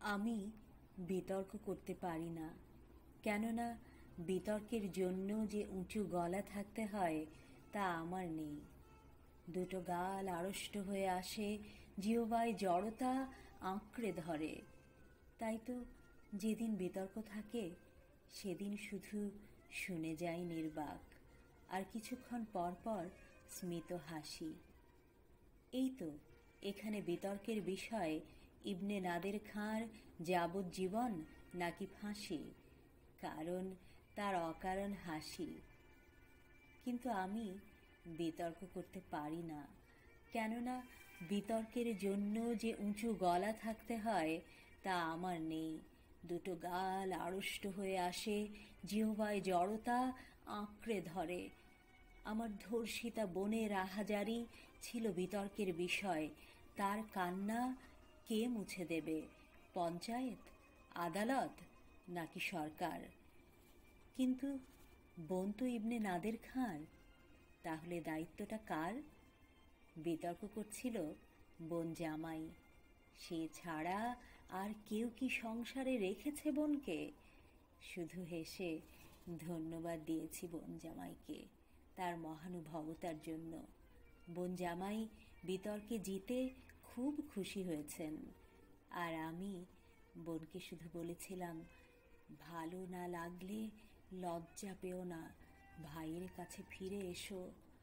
আমি বিতর্ক করতে পারি না, কেননা বিতর্কের জন্য যে উঁচু গলা থাকতে হয় তা আমার নেই। দুটো গাল আড়ষ্ট হয়ে আসে, জিহ্বায় জড়তা আঁকড়ে ধরে। তাই তো যেদিন বিতর্ক থাকে সেদিন শুধু শুনে যাই নির্বাক, আর কিছুক্ষণ পর পর স্মিত হাসি। এই তো এখানে বিতর্কের বিষয় ইবনে নাদের খাঁর যাবজ্জীবন নাকি ফাঁসি, কারণ তার অকারণ হাসি। কিন্তু আমি বিতর্ক করতে পারি না, কেননা বিতর্কের জন্য যে উঁচু গলা থাকতে হয় তা আমার নেই। দুটো গাল আড়ষ্ট হয়ে আসে, জিহ্বায় জড়তা আঁকড়ে ধরে। আমার ধর্ষিতা বোনের আহাজারি ছিল বিতর্কের বিষয়। তার কান্না কে মুছে দেবে? পঞ্চায়েত, আদালত নাকি সরকার? কিন্তু বোন তো ইবনে নাদের খাঁর, তাহলে দায়িত্বটা কার? বিতর্ক করছিল বোন জামাই। সে ছাড়া আর কেউ কি সংসারে রেখেছে বোনকে? শুধু হেসে ধন্যবাদ দিয়েছি বোন জামাইকে তার মহানুভবতার জন্য। বোন জামাই বিতর্কে জিতে খুব খুশি হয়েছেন, আর আমি বোনকে শুধু বলেছিলাম, ভালো না লাগলে লজ্জা পেও না, ভাইয়ের কাছে ফিরে এসো।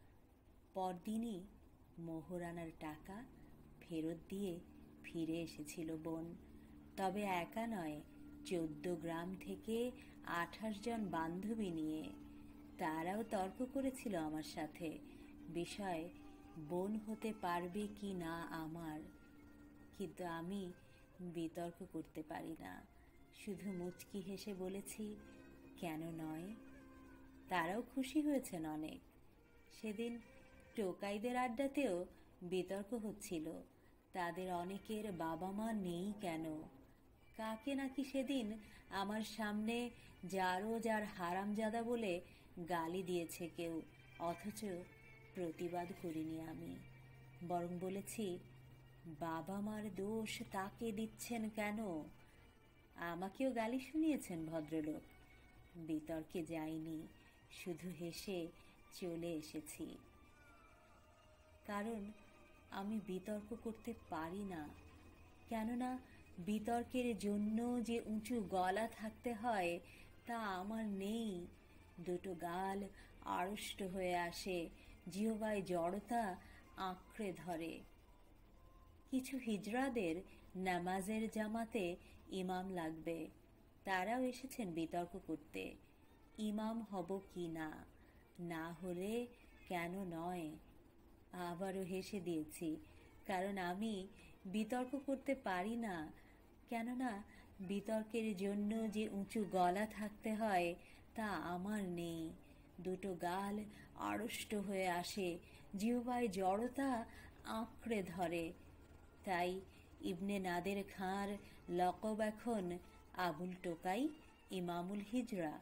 পরদিনই মোহরানার টাকা ফেরত দিয়ে ফিরে এসেছিল বোন। তবে একা নয়, 14 গ্রাম থেকে 28 জন বান্ধবী নিয়ে। তারাও তর্ক করেছিল আমার সাথে, বিষয় বোন হতে পারবে কি না আমার। কিন্তু আমি বিতর্ক করতে পারি না, শুধু মুচকি হেসে বলেছি, কেন নয়। তারাও খুশি হয়েছেন অনেক। সেদিন টোকাইদের আড্ডাতেও বিতর্ক হচ্ছিল, তাদের অনেকের বাবা মা নেই কেন। কাকে নাকি সেদিন আমার সামনে জারজ আর হারামজাদা বলে গালি দিয়েছে কেউ, অথচ প্রতিবাদ করিনি আমি। বরং বলেছি, বাবা মার দোষ তাকে দিচ্ছেন কেন? আমাকেও গালি শুনিয়েছেন ভদ্রলোক। বিতর্কে যাইনি, শুধু হেসে চলে এসেছি। কারণ আমি বিতর্ক করতে পারি না, কেননা বিতর্কের জন্য যে উঁচু গলা থাকতে হয় তা আমার নেই। দুটো গাল আড়ষ্ট হয়ে আসে, জিহ্বায় জড়তা আঁকড়ে ধরে। কিছু হিজড়াদের নামাজের জামাতে ইমাম লাগবে, তারাও এসেছেন বিতর্ক করতে। ইমাম হব কি না, না হলে কেন নয়। আবারও হেসে দিয়েছি, কারণ আমি বিতর্ক করতে পারি না, কেননা বিতর্কের জন্য যে উঁচু গলা থাকতে হয় তা আমার নেই। দুটো গাল আড়ষ্ট হয়ে আসে, জিহ্বায় জড়তা আঁকড়ে ধরে। তাই ইবনে নাদের খাঁর লকব এখন আবুল টোকাই, ইমামুল হিজরা।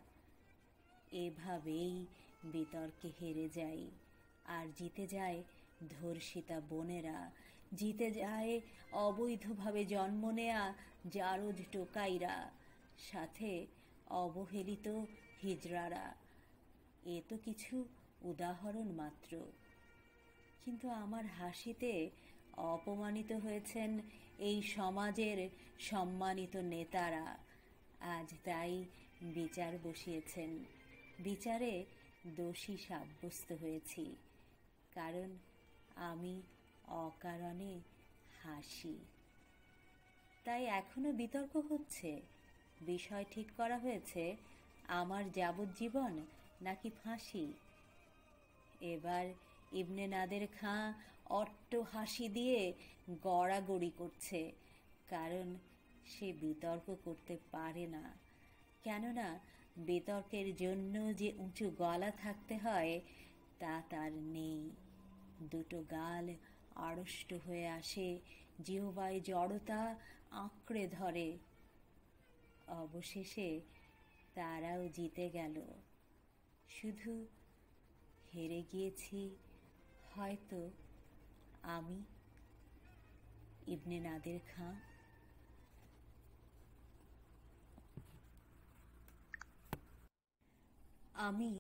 এভাবেই বিতর্কে হেরে যাই, আর জিতে যায় ধর্ষিতা বোনেরা, জিতে যায় অবৈধভাবে জন্ম নেয়া জারজ টোকাইরা, সাথে অবহেলিত হিজড়ারা। এ তো কিছু উদাহরণ মাত্র, কিন্তু আমার হাসিতে অপমানিত হয়েছেন এই সমাজের সম্মানিত নেতারা। আজ তাই বিচার বসিয়েছেন। বিচারে দোষী সাব্যস্ত হয়েছি, কারণ আমি অকারণে হাসি। তাই এখনো বিতর্ক হচ্ছে। বিষয় ঠিক করা হয়েছে, আমার যাবজ্জীবন নাকি ফাঁসি। এবার ইবনে নাদের খাঁ অট্ট হাসি দিয়ে গড়াগড়ি করছে, কারণ সে বিতর্ক করতে পারে না, কেননা বিতর্কের জন্য যে উঁচু গলা থাকতে হয় তা তার নেই। দুটো গাল আড়ষ্ট হয়ে আসে, জিহ্বায় জড়তা আঁকড়ে ধরে। অবশেষে তারাও জিতে গেল, শুধু হেরে গিয়েছি হয়তো আমি, ইবনে নাদের খাঁ। আমি